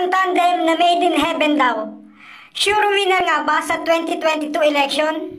Isang tandem na made in heaven daw. Sure winner nga ba sa 2022 election?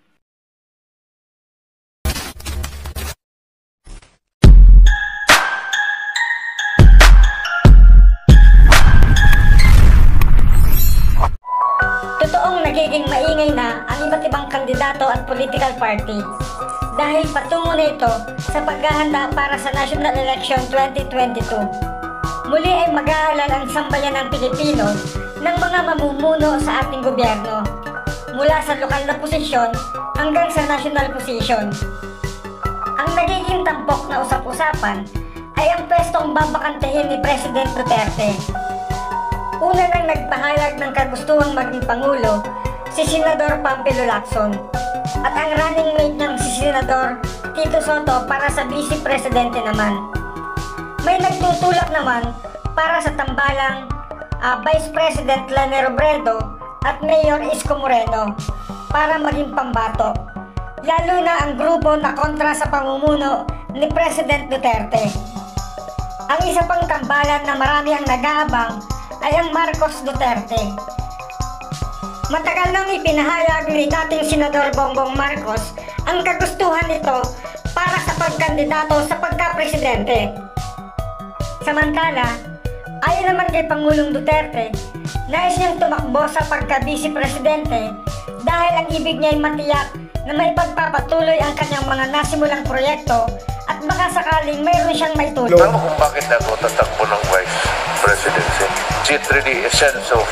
Totoong nagiging maingay na ang iba't ibang kandidato at political party dahil patungo na ito sa paghahanda para sa National Election 2022. Muli ay mag-aalala ang sambayan ng Pilipino ng mga mamumuno sa ating gobyerno mula sa lokal na posisyon hanggang sa national position. Ang nagiging tampok na usap-usapan ay ang pwestong babakantehin ni President Duterte. Una nang nagpahayag ng kagustuhang maging Pangulo si Senador Pampilo Lacson at ang running mate ng si Senador Tito Soto para sa Vice Presidente naman. May nagtutulak naman para sa tambalang Vice President Leni Robredo at Mayor Isko Moreno para maging pambato, lalo na ang grupo na kontra sa pamumuno ni President Duterte. Ang isa pang tambalan na marami ang nag-aabang ay ang Marcos Duterte. Matagal nang ipinahayag ni dating Senador Bongbong Marcos ang kagustuhan nito para sa pagkandidato sa pagka-presidente. Samantala, ayon naman kay Pangulong Duterte, nais niyang tumakbo sa pagka-vice presidente dahil ang ibig niya ay matiyak na may pagpapatuloy ang kanyang mga nasimulang proyekto at baka sakaling mayroon siyang maitulong. Alam mo kung bakit ako tatakbo ng vice presidency? It's really a sense of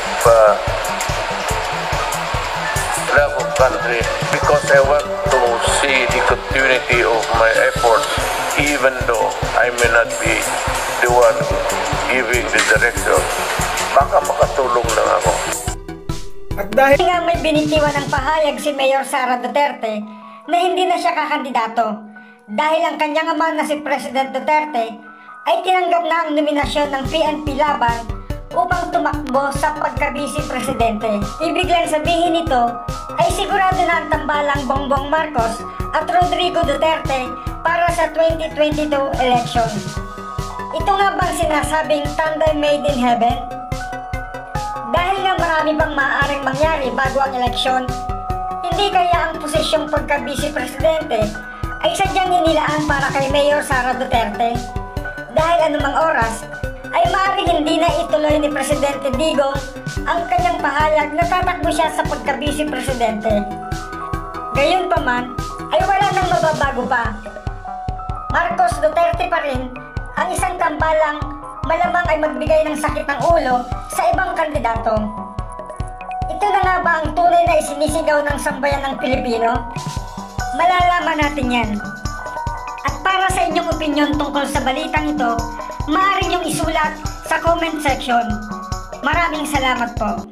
love of country because I want to see the continuity of my efforts even though I may not be the one giving the direction. Baka makatulong lang ako. At dahil nga may binitiwan ng pahayag si Mayor Sara Duterte na hindi na siya kakandidato dahil ang kanyang ama na si President Duterte ay tinanggap na ang nominasyon ng PNP Laban upang tumakbo sa pagka-vice presidente. Ibig lang sabihin nito ay sigurado na ang tambalang Bongbong Marcos at Rodrigo Duterte para sa 2022 election. Ito nga bang sinasabing tandem made in heaven? Dahil nga marami pang maaaring mangyari bago ang eleksyon, hindi kaya ang posisyong pagka-vice presidente ay sadyang inilaan para kay Mayor Sara Duterte? Dahil anumang oras ay maaaring hindi na ituloy ni Presidente Digong ang kanyang pahayag na tatakbo siya sa pagka-vice presidente. Gayunpaman ay wala nang mababago pa. Marcos Duterte pa rin ang isang tambalang malamang ay magbigay ng sakit ng ulo sa ibang kandidato. Ito na nga ba ang tunay na isinisigaw ng sambayan ng Pilipino? Malalaman natin yan. At para sa inyong opinyon tungkol sa balitang ito, maaari niyong isulat sa comment section. Maraming salamat po.